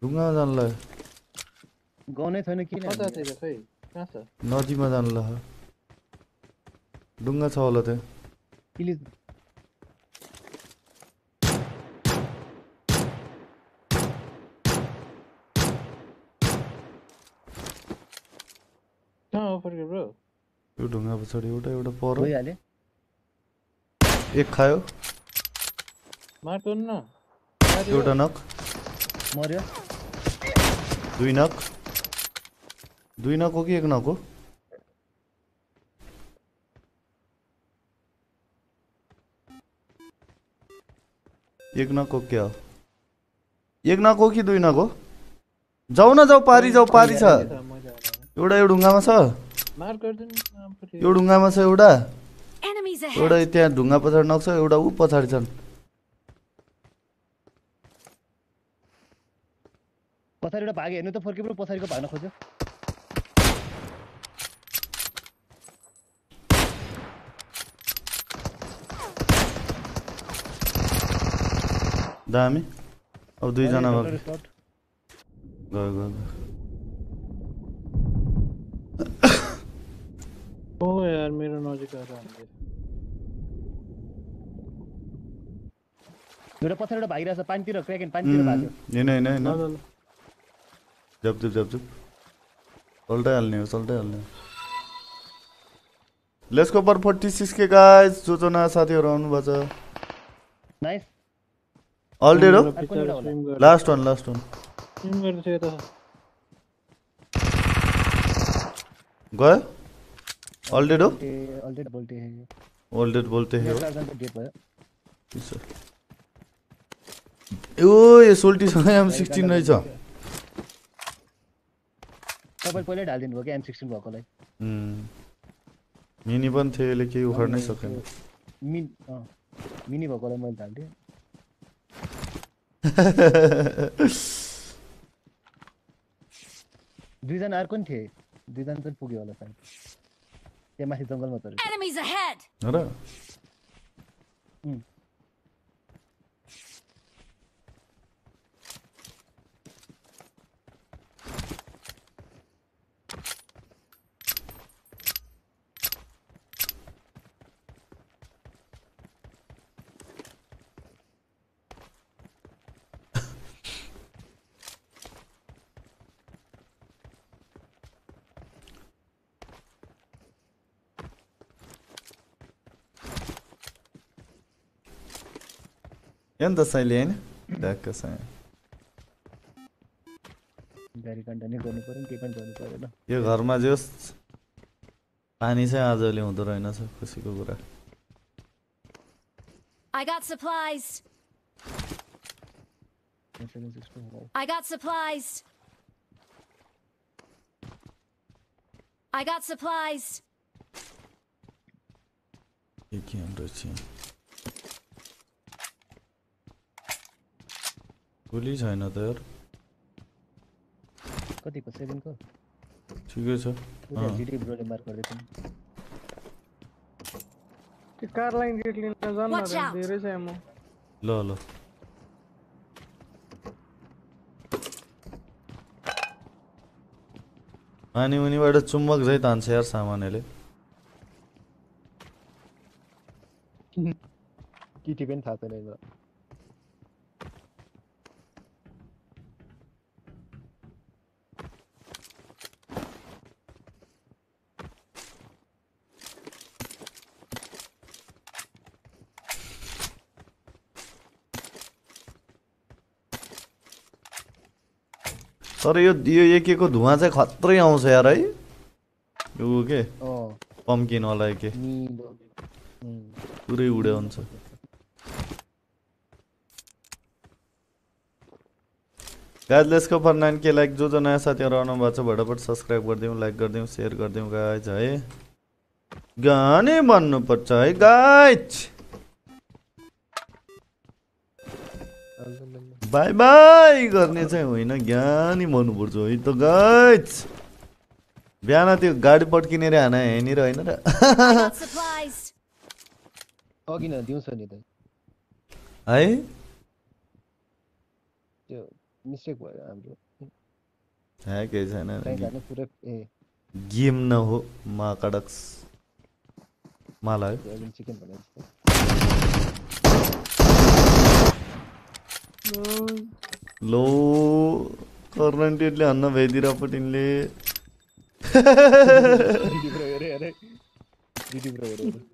ढुङ्गामा जानु ल गाउनै छैन किन कता थियो खै कहाँ छ नदीमा जानु ल ढुङ्गा छ होला त्यहाँ प्लिज कहाँ हो फर्के ब्रो यो ढुङ्गा पछाडि एउटा पर भइहाल्यो एक खायो मार्नु न एउटा नक मर्यो दुई नक हो कि एक नक हो एक नक हो क्या हो एक नक हो कि दुई नक हो जाऊ न जाऊ पारी छ एउटा यो ढुङ्गामा छ मार गर्दिन यो ढुङ्गामा छ एउटा Enemies ahead. एउटा त्यहाँ ढुङ्गा पछाडि नक छ एउटा ऊ पछाडि छन् पछाडि एउटा भाग्यो हेर्नु त फर्के ब्रो पछाडिको भाग्न खोज्यो दामी अब दुईजना डक्टर भयो स्पट गयो ओ यार मेरो नजिक आएर हामीले एउटा पछाडि एउटा भागिरहेछ पानीतिर क्र्याकेन पानीतिर भाग्यो होइन ल ल ल झपझुप चल्टाइहाल्ने हो लेट्स गो फर 46 के गाइस जो नयाँ साथीहरू आउनुभएको छ नाइस अल डेड हो स्विम गर्दै लास्ट वान स्विम गर्दै थियो त गयो अल डेड हो अलरेडी बोलते हैं अल डेड बोलते हैं चार जन त डेट भयो ओ यो सोल्टीसँग M16 रहेछ तपाईले पहिल्यै ढालिदिनु भयो कि M16 भएकोलाई मिनी पनि थियो यसले केही उखाड्नै सकेन मिनी भएकोलाई मैले ढालिदिएँ दुईजना अर्को नि थिए दुईजना चाहिँ पुग्यो होला सायद त्यहाँ माथि जङ्गलमा चढ्यो Enemies ahead. र ఎంత सैले हैन ढाक्क सै गाडी कन्टिन्यू गर्नु पर्यो के पनि गर्नु परेन यो घरमा जोस पानी चाहिँ आज ल्याउँदो रहेनछ खुसीको कुरा I got supplies. I got supplies. I got supplies. के हाम्रो चाहिँ गोली छैन त यार कतिको 7 को ठिकै छ जिडी ब्रोले मार गर्दै थिए त्यो कार लाइन गेट लिन जान न Watch out. धेरै छ एमो ल ल पानी मुनिबाट चुम्बक झै तान्छ यार सामानले किटी पनि थाहा छैन ल तर यो एकेको धुवा चाहिँ खत्रै आउँछ यार है यो के पम्किन वाला के नीलो पुरै उडे हुन्छ guys let's go for 9K like जो नयाँ साथीहरु आउनु भएको छ भटाफट सब्स्क्राइब गरिदिउँ लाइक गरिदिउँ शेयर गरिदिउँ गाइस है गाने भन्नु पर्छ है गाइस बाई बाई गर्ने चाहिँ होइन ज्ञानी भन्नुपर्छ है त गाइस बिहान त्यो गाडी पड्किने रे हाना हेर्ने र होइन र अघि न दिउँसो नि त है त्यो मिस्टेक भयो हाम्रो केही छैन साइड हाल्नु पुरै ए गेम न हो माकडक्स मलाई सोयाबिन चिकन भने जस्तो लो कर्नेन्टेडले हन्न भइदिएर पटिनले दिदी ब्रो हेरे हेरे दिदी ब्रो हेरे हेरे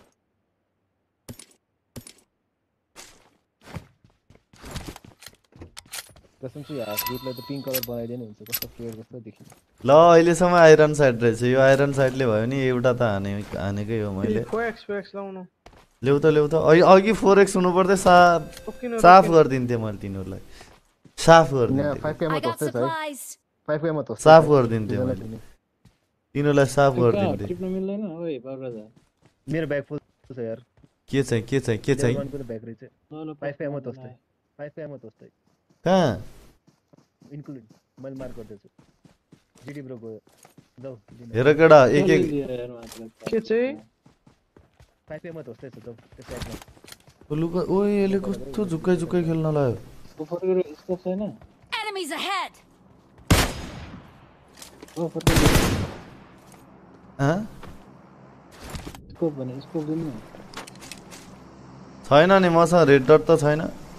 कसम से यार ग्रुपलाई त पिङ्क कलर बनाइदिनु हुन्छ कस्तो प्लेयर कस्तो देखिन्छ ल अहिलेसम्म आइरन साइड रहेछ यो आइरन साइडले भयो नि एउटा त हानेकै हो मैले फोएक्स लाउनु ल्याउ त अघि 4x हुनु पर्दै साफ गरिदिन्थे मैले तिनीहरूलाई साफ गरिदिन्थे 5k मा I got तोस्दै छ है supplies. 5k मा तोस्दै साफ गरिदिन्थे मैले तिनीहरूलाई साफ गरिदिन्थे टिप्न मिल्दैन ओइ बाबुराजा मेरो ब्याग फुल छ यार के चाहिँ वानको ब्याग रहेछ 5k मा तोस्दै 5k मा तोस्दै कहाँ इन्क्लुड मैले मार्क गर्दैछु जिडी ब्रो गयो जाऊ हेर केडा एक के चाहिँ 5k मा तोस्दै छ जाऊ त्यो साइडमा लुका ओए यसले कस्तो झुक्कै खेल्न लाग्यो फर्केर स्कोप छैन Enemies ahead. ओ फर्केर हाँ स्कोप भने स्कोप दिनु न छैन नि मसँग रेड डट त छैन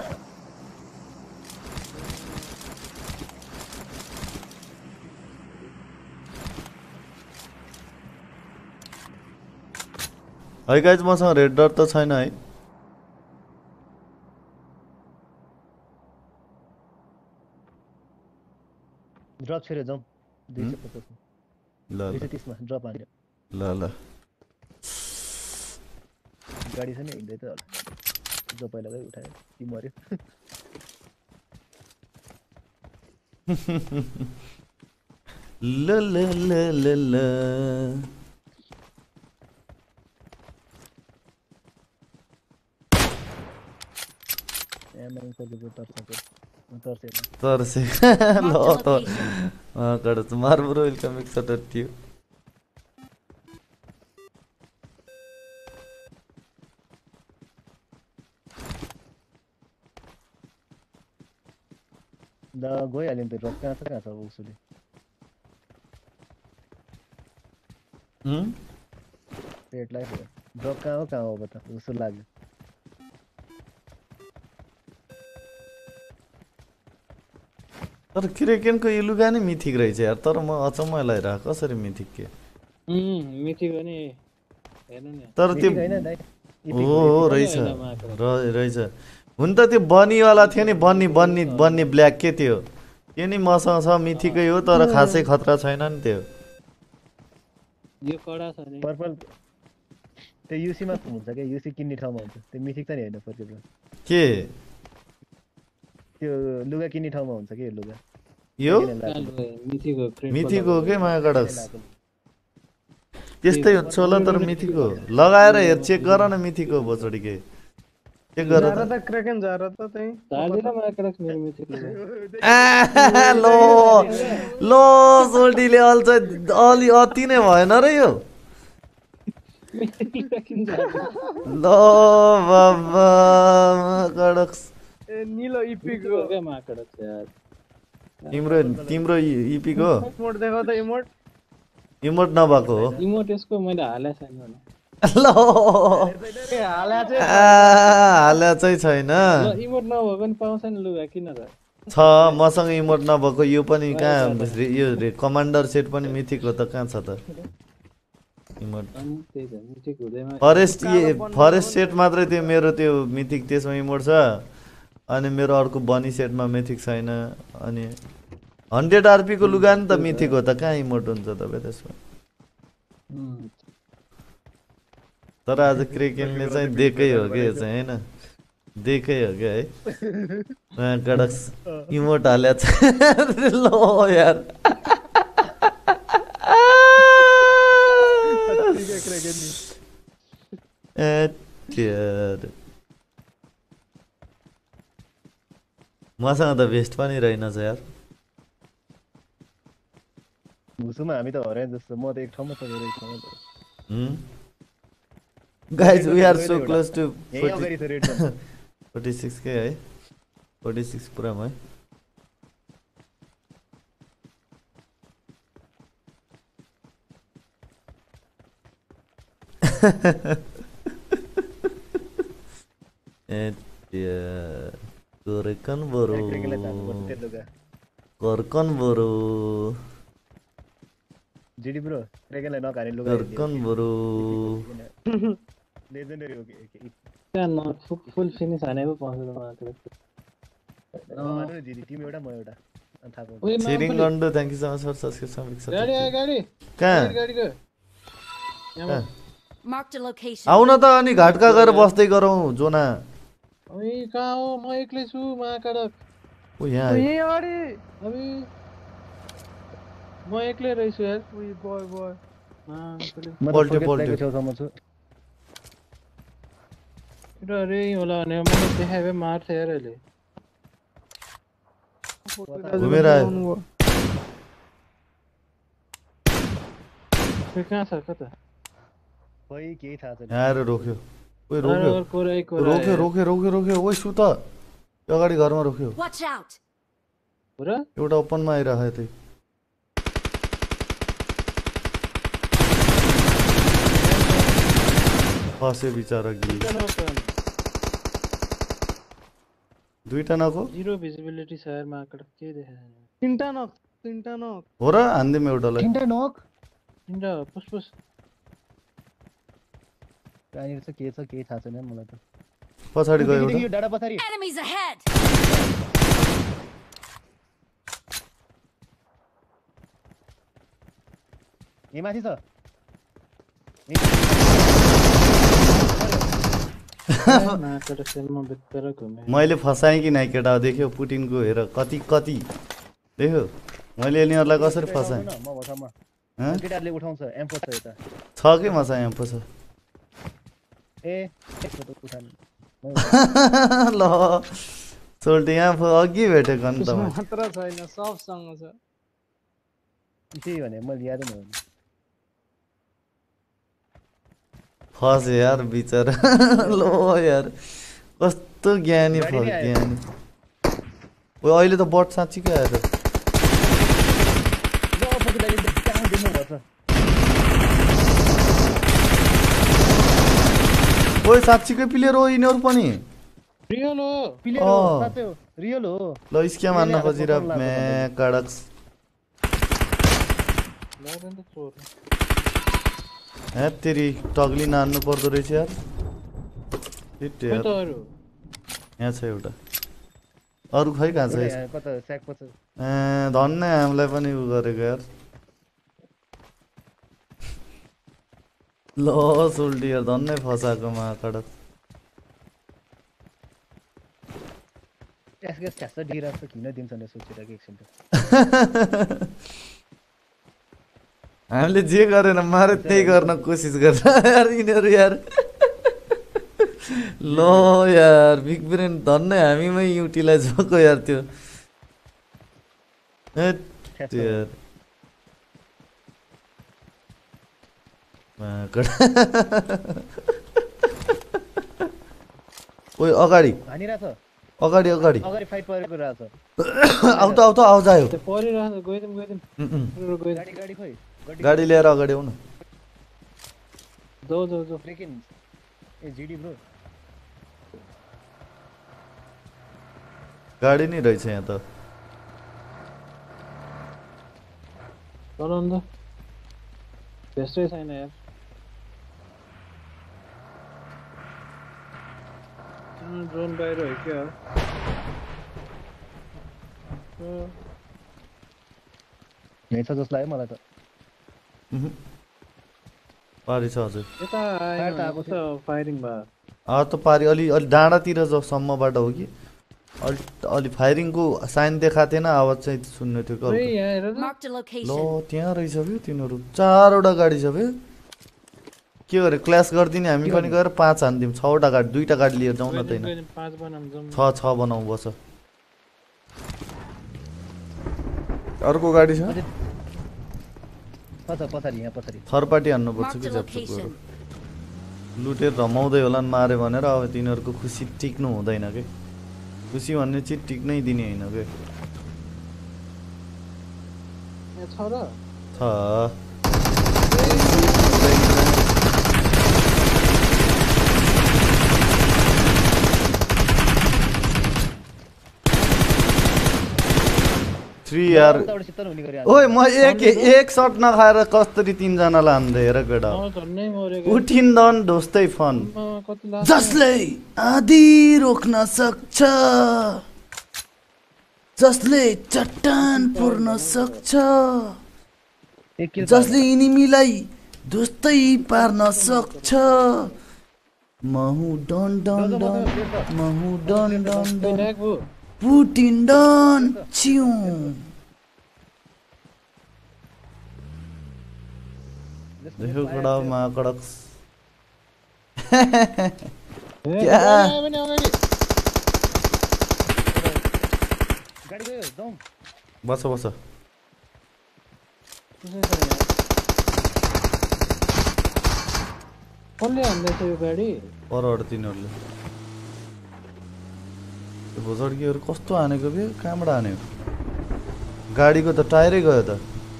है गाइज मसँग रेड डट त छैन है ड्रप छेरे जाऊ 250 ल 230 मा ड्रप हान्यो ल गाडी छ नि हिँड्दै त होला जो पहिला गई उठायो कि मर्यो ल ल ल ल ल एमएन को जो तर्से तर्से ल त कडच मार ब्रो वेलकम एक सटर थियो दा गइहाल्यो नि त ड्रप कहाँ छ उसले रेड लाइफ हो ड्रप कहाँ हो बता उसो लाग्यो तर क्रेकेनको यो लुगा नै मिथिक रहेछ यार तर म अचम्म लागिरहेको कसरी मिथिक के मिथिक हो नि हेर्नु नि तर त्यो हैन दाइ हो रहेछ हुन त त्यो बनीवाला थियो नि बन्नी ब्ल्याक के थियो त्यो नि मसँग छ मिथिकै हो तर खासै खतरा छैन नि त्यो यो कडा छ नि पर्पल त्यो युसी मा हुन्छ के युसी किन्ने ठाउँमा हुन्छ त्यो मिथिक त नि हैन फर्केर के त्यो लुगा किन्ने ठाउँमा हुन्छ के लुगा यो मिथिक हो के माया गडस त्यस्तै हुन्छ होला तर मिथिक हो लगाएर हेर चेक गर न मिथिक हो बोचडी के चेक गर जारा त क्रेकन जारा त त्यही झार्दिन म एकरास मेरो मिथिक लो सोल्टीले अल्छ अलि अति नै भएन र यो लो बाबा कडक्स ए निलो इपिको के माकडक यार तिम्रो इपीको इमोट देखो त इमोट इमोट नभएको हो इमोट यसको मैले हाले छैन लो ए हाल्या चाहिँ हाल्या चाहिँ छैन इमोट नभएको नि पाउँछ नि लुगा किन त छ मसँग इमोट नभएको यो पनि कहाँ यो कमान्डर सेट पनि मिथिक हो त कहाँ छ त इमोट अनि त्यही त मिथिक हुँदैमा फरेस्ट सेट मात्रै त्यो मेरो त्यो मिथिक त्यसमा इमोट छ अनि मेरो अर्को बनी सेटमा मिथिक छैन अनि 100 आरपी को लुगा नि त मिथिक हो त कहाँ इमोट हुन्छ तपाईँ त्यसमा तर आज क्रेकेनले चाहिँ देकै हो कि चाहिँ हैन देकै हो कि है कडक्स इमोट हाल्या छ लो यार मसँग त बेस्ट पनि रहेनछ यार मुसुमा हामी त हराए जस्तो म त एक ठाउँमा छ एक ठाउँमा guys we are so close to यही अगाडि छ रेड 46k है 46 पुरामा है Korkan boro. क्रिकेटलाई जानुपर्छ त्यो लुगा Korkan boro. जिडी ब्रो क्रिकेटलाई नखाने लुगा Korkan boro. लेजेन्डरी हो कि त्यहाँ फुल फिनिस हाने पो पाउँछ त मात्र नमार्नु जिडी तिमी एउटा म एउटा अनि थाहा पाउँछ उही Cheering Londo, thank you so much for subscription. Big गाडी आयो subscription. गाडी कहाँ? गाडीको यहाँ Marked a location. आउन त अनि घाटका गएर बस्दै गरौँ जोना अबे कहाँ हो म एक्लै छु महाकाडक ओ यहाँ आयो। अबे म एक्लै रहेछु यार म पल्ट्यो, त पल्ट्यो। छेउछाउमा छु एउटा रे होला भने मलाई देखाए मार्छ यार अहिले घुमेर आयो खै कहाँ छ कता खोइ केही थाहा छैन यहाँ आएर रोक्यो ओइ रोक्यो कोरै रोक्यो रोक्यो रोक्यो रोक्यो ओइ सु त यो अगाडि घरमा रोक्यो Watch out! र एउटा ओपनमा आइरहेको त्यही फस्यो बिचरा गिरी दुईटा नको जिरो भिजिबिलिटी छ यार महाकाडक के देखाएन तीनटा नक हो र हान्दिम एउटालाई तिनटा नक तिनटा पुस पुस कहाँनिर छ के छ केही थाहा छैन मलाई त पछाडि गयो देखि, एउटा यो डाँडा पछाडि Enemies ahead! यहाँ माथि छ महाकाडक सेलमा भित्र घुमे मैले फसाएँ कि नाइ केटा देख्यो पुटिनको हेर कति कति देख्यो मैले यिनीहरूलाई कसरी फसाएँ म भसमा हँ? केटाहरूले उठाउँछ एम्फो छ यता छ कि मसा यहाँ पछ ए यसको त उठान ल सोल्टी यहाँ अघि भेटेको नि त मैले। मात्र छैन सबसँग छ त्यही भने मैले यादै नहुने फस यार बिचरा लो यार कस्तो ज्ञानी गाडी फस नै आयो। ज्ञानी ओ अहिले त बट साँच्चीकै आयो त ल पछि लागि कहाँ दिनु पर्छ ओइ साँच्चीकै प्लेयर हो यिनीहरू पनि रियल हो प्लेयर अँ। हो साँच्चै हो रियल हो ल स्क्याम हान्न खोजिर म्या काडक लाग्दैन त चोर हे तेरी टग्ली नान्नु पर्दो रहेछ यार हिट खै यार त अरू यहाँ छ एउटा अरू खै कहाँ छ एउटा यस- यहाँ कता स्याक पछि ए धन्य हामीलाई पनि उ गरेको यार ल सोल्टी यार धन्नै फसाएको महाकडक एसकेस खास दिइरहेको छ किन दिन्छ भने सोचिरहेको एकछिन त हामीले जे गरेन मारे त्यही गर्न कोसिस गर्छ यार यिनीहरू यार ल यार बिग ब्रेन धन्नै हामीमै युटिलाइज भएको यार त्यो हेट यार महाकडक ओइ अगाडि हानिरहेको छ अगाडि अगाडि अगाडि फाइट परेको रहेछ आउ त आउँछ आयो त्यो परिरहेको गइदिउँ गइदिउँ गाडी गाडी खोइ गाडी लिएर अगाडि आउ न जाऊ जाऊ जाऊ फ्रिकिन ए जिडी ब्रो गाडी नै रहेछ यहाँ त चलाउनु त भेस्टै छैन यार ड्रोन बाहिर हो क्या यही छ जस्तो लाग्यो मलाई त पारी छ हजुर यता फायर त आएको आएको फायरिङ भयो त पारी अलि अलि डाँडातिर सम्मबाट हो कि अलि फायरिङको साइन देखाएको थिएन आवाज चाहिँ सुन्नु थियो खै कि यहाँ हेर त Marked a ल location. त्यहाँ रहेछ बे तिनीहरू 4वटा गाडी छ बे के गरे क्ल्यास गरिदिने हामी पनि गएर 5 हान्दिउँ 6वटा गाडी 2टा गाडी लिएर जाउँ न त होइन गइदिउँ, 5 बनाऊँ जाउँ न। 6 बनाऊ बस अर्को गाडी छ पछाडि यहाँ पछाडि थर्ड पार्टी हान्नुपर्छ Marked कि a ज्याप्चुप location. लुटेर रमाउँदै होला नि माऱ्यो भनेर अब तिनीहरूको खुसी टिक्नु हुँदैन के खुसी भन्ने चिज टिक्नै दिने होइन के यहाँ छ र छ फ्री यार उताबाट शीतल हुने गरी ओए म एक सर्ट नखाएर कसरी तीनजनालाई हान्दै हेर केटा झन्नै मरेको उठिन्दन ढोस्तै फन कति लाग्छ जसले आधी रोक्न सक्छ जसले चट्टान पुर्न सक्छ एक किल जसले इनिमीलाई ढोस्तै पार्न सक्छ महु डन डन डन महु डन डन डन ल्यागो पुटिन डन छिउ देखो कडा मा कडक क्या? पनि अगाडि गाडी गयो जाउँ बस बस कसले हान्दैछ यो गाडी परबाट तिनीहरूले त्यो भोजड्कीहरू कस्तो हानेको बे कहाँबाट हानेको गाडीको त टायरै गयो त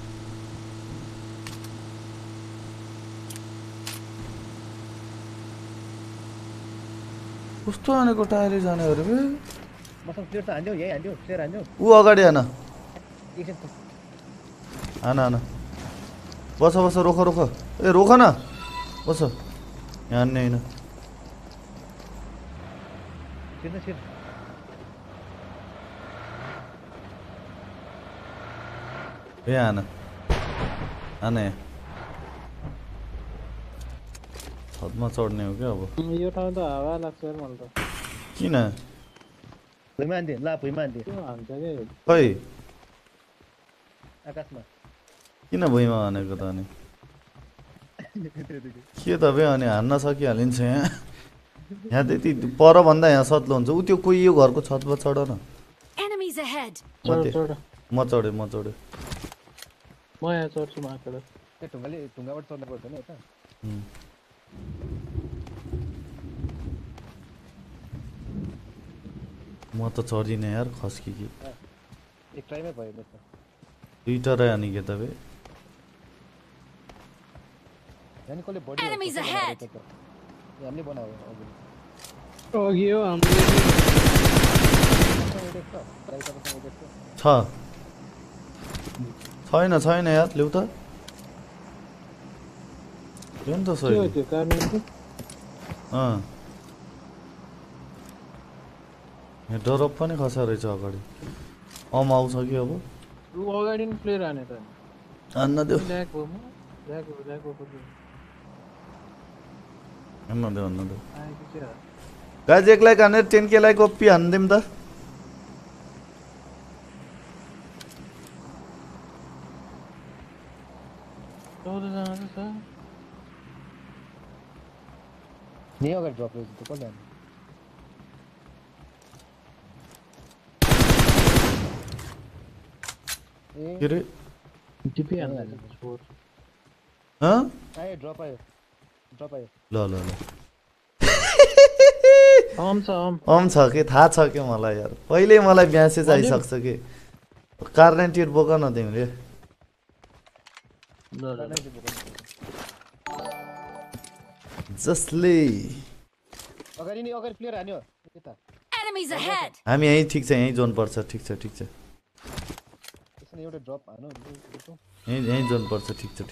कस्तो हानेको टायरै जाने अरे बे मसँग प्लेयर त हान्दियो यही हान्दियो प्लेयर हान्दियो ऊ अगाडि हान एकछिन हान हान बस बस रोख रोख ए रोख न बस यहाँ हान्ने होइन छिर्नु छिर ए हान हान यहाँ छतमा चढ्ने हो क्या अब यो ठाउँ त हावा लाग्छ यार मलाई त किन भुइँमा हान्दियो ल भुइँमा हान्दियो त्यो हान्छ के खै आकाशमा किन भुइँमा हानेको त अनि के त बे अनि हान्न सकिहालिन्छ यहाँ यहाँ त्यति पर भन्दा यहाँ सत्लो हुन्छ ऊ त्यो कोही यो घरको छतमा चढ न Enemies ahead! चढ चढ म चढेँ म यहाँ चढ्छु माकड त्यो ढुङ्गाबाट चढ्नु पर्छ नि यता म त चढिनँ यार खस्की कि एक ट्राइमै भयो मेरो त दुईटरै अनि के त बे यानी कसले बडी Enemies ahead! हामीले बनायो अघि अघि हो हाम्रो छ छैन यार ल्याउ त ल्याउ नि त के हो सही त्यो कार्नेलको यहाँ डरप पनि खसा रहेछ अगाडि आउँछ कि अब ऊ अगाडि नि प्लेयर हाने त हान्न देऊ ल्याग हो म ल्याग हो पछि हान्न देऊ आएको क्या गाजी एकलाई हानेर 10K लाई कपी हान्दिउँ त चौधजना त छ नि अगाडि ड्रप रहेछ त्यो कसले हान्यो के रे टिपी हान्दैछ स्कोर आयो ड्रप आयो ल अम छ छ कि थाहा छ कि मलाई यार पहिल्यै मलाई म्यासेज आइसक्छ कि कार्नेटियर बोक न तिमीले जसले अगाडि प्लेयर हान्यो यता Enemies ahead! हामी यहीँ ठिक छ यहीँ जोन पर्छ ठिक छ त्यसले एउटा ड्रप हान्यो यहीँ जोन पर्छ ठिक छ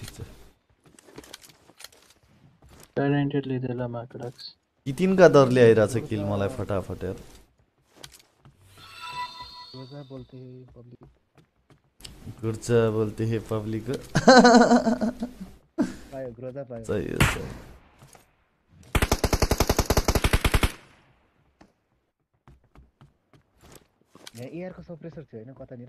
ट्यालेन्टेड लिँदैला माकडाक्स यी तिनका दरले आइरहेछ किल मलाई फटाफट यार रोजा बोलते हैं पब्लिक गुर्जा बोलते हे पब्लिक पायो ग्रोजा पायो सही हो यहाँ एयर को सप्रेसर थियो हैन कतानिर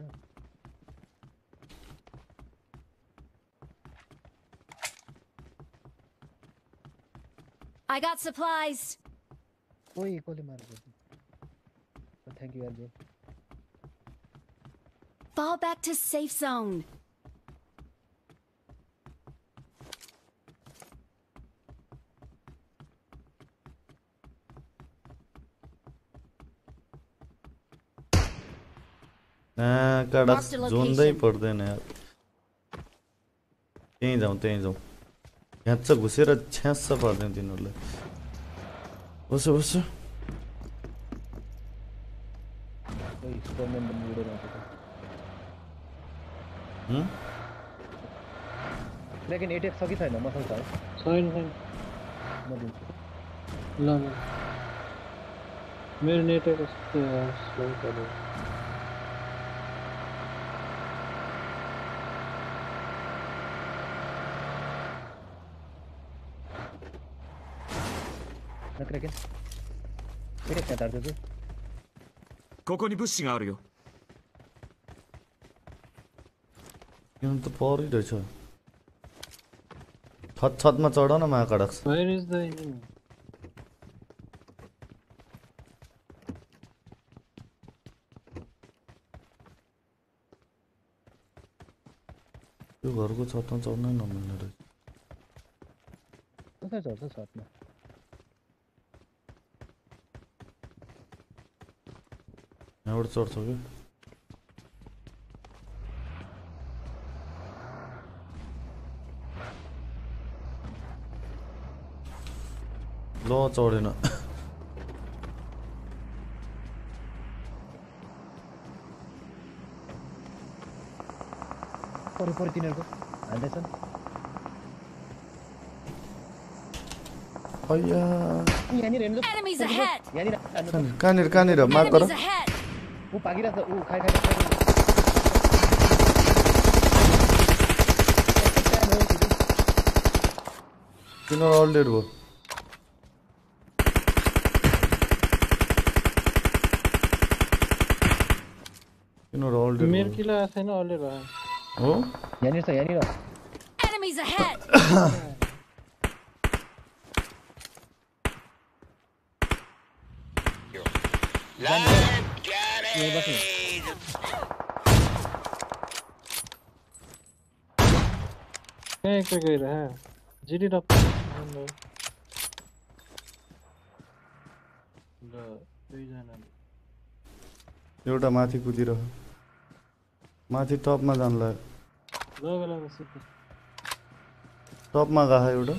I got supplies! ओइ कोले मारेको थ्यांक यू यार Fall back to safe zone. कडा जोन्दै पर्दैन यार त्यहीँ जाउँ यहाँ घुसेर छ्यास पर्दैन तिनीहरूलाई बस ओइ स्टोरम्यान पनि उडेर आएको लेकिन एटेक छ कि छैन मसँग छ है छैन छैन म दिन्छु ल ल मेरो नेटवर्क कस्तो स्लो चल्यो नक्रेकेन एटेक कहाँ तार्दैछु ここに物資があるよ किन त परिरहेछ छतमा चढ न महाकडक्स वेयर इज द एनिमी त्यो घरको छतमा चढ्नै नमिल्ने रहेछ कसरी चढ्छ सर्टमा यहाँबाट चढ्छ कि ल चढेन परि तिनीहरूको हान्दैछन् अय्या यहाँनिर हेर्नु Enemies ahead! यहाँनिर हान्नु कहाँनिर मार्क गर Enemies ahead! ऊ भागिरहेछ ऊ खाइ तिनीहरू अल डेड भयो तिनीहरू अल डेड मेरो किला आएको छैन अलरेडी भयो हो यहाँनिर छ यहाँनिर Enemies ahead! यहीँ बस्नु कहाँ एक गइरह जिडी डप ल दुईजना एउटा माथि कुदिरह माथि टपमा जान्ला लगेला सिक्नु टपमा गएको एउटा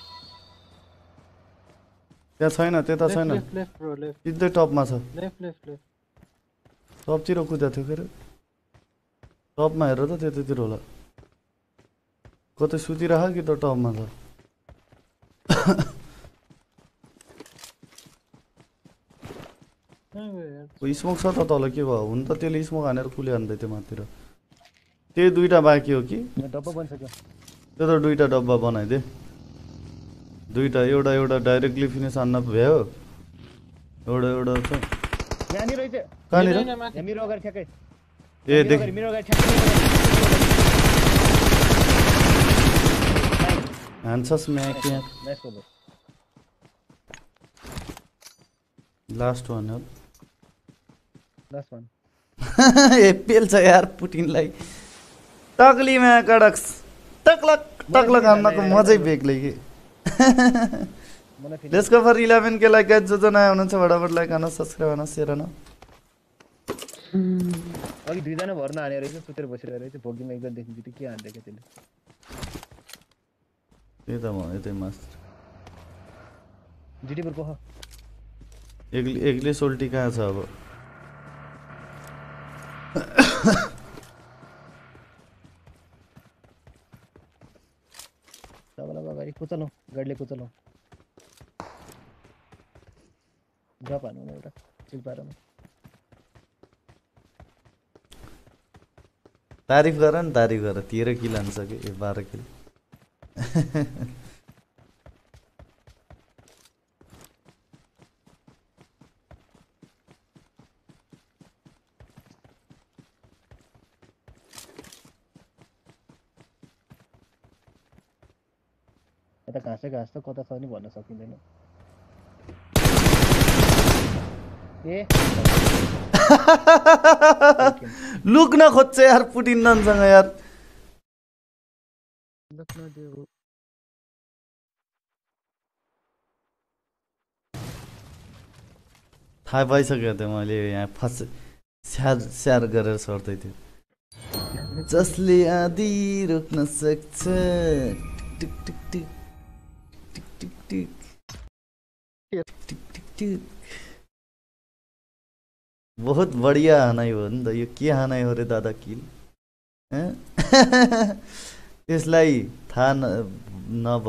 त्यहाँ छैन त्यता छैन लेफ्ट लेफ्ट ब्रो लेफ्ट सिधै टपमा छ लेफ्ट लेफ्ट लेफ्ट टपतिर कुदा थियो के अरे टपमा हेर त त्यतातिर होला कतै सुतिरह कि त टपमा छ कहाँ गयो यार स्मोक छ त तल के भयो हुन त त्यसले स्मोक हानेर कुले हान्दै थियो माथितिर त्यही दुईटा बाँकी हो कि यहाँ डब्बा बनिसक्यो त्यो त दुईटा डब्बा बनाइदे दुईटा एउटा डाइरेक्टली फिनिस हान्न भ्यायो एउटा छ यहाँनिर रहेछ कहाँनिर होइन, माथि। यहाँ मेरो अगाडि ठ्याक्कै ए देख मेरो अगाडि ठ्याक्कै हान्छस् म्याक यहाँ नाइस बोल लास्ट वान हो लास्ट वान एपिएल छ यार पुटिनलाई टक्लीमा कडक्स टक्लक टक्लक हान्नको मजै बेग्लै कि मलाई लेट्स गो फर 11 के लाइक गाइस जो नयाँ हुनुहुन्छ फटाफट लाइक हान सब्स्क्राइब हान शेयर हान अघि दुईजना भर्न हानेर रहेछ सुतेर बसिरहेको रहेछ भोगिमा एकजना देख्नु बित्तिकै के हान्दैछ त्यसले त्यही त म यतै मास्टर जिडी पर पख एक्लै सोल्टी कहाँ छ अब सबैलाई अगाडि कुचलौँ गाडीले कुचलौँ ड्रप हान्नु न एउटा चिल पारमा तारिफ गर नि तारिफ गर 13 किल हान्छ कि 12 किल यता घाँसै घाँस त कता छ नि भन्न सकिँदैन ए लुक्न खोज्छ यार पुटिन ननसँग यार थाहा पाइसकेको थिएँ मैले यहाँ स्याहार गरेर सर्दै थियो जसले आदि रोक्न सक्छ टिक टिक टिक टिक टिक टिक टिक टिक टिक बहुत बढ़िया हानाई हो नि त यो के हानाई हो रे दादा किल त्यसलाई थाहा नभए